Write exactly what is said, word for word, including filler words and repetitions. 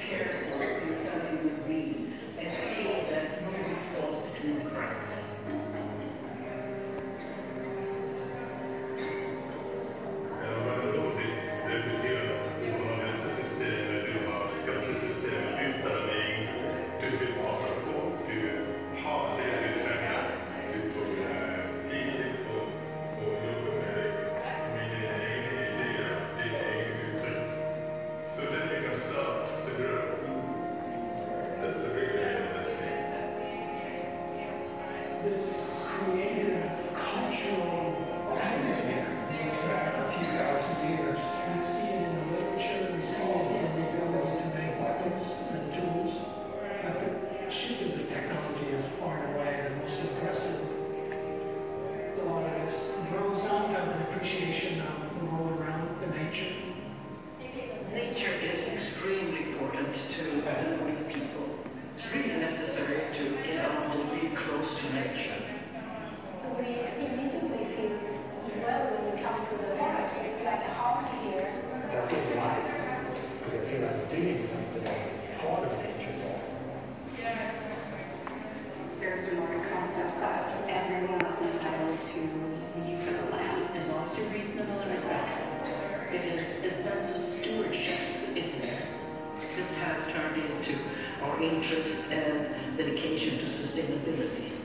careful in felling the weeds and see that nobody falls between the cracks. This creative cultural atmosphere goes back a few thousand years. We see it in the literature, we see it in the ability to make weapons and tools. But the shipping technology is far and away the most impressive. A lot of this grows out of an appreciation of the world around the nature. Nature is extremely important to the Greek people. It's really necessary to get out and be close to nature. We immediately feel well when we come to the forest. It's like home here. That feels alive, because I feel like I'm doing something part of nature. There's a modern concept that everyone is entitled to the use of the land as long as you're reasonable and respectful, because a sense of stewardship is there. This has turned into our interest and dedication to sustainability.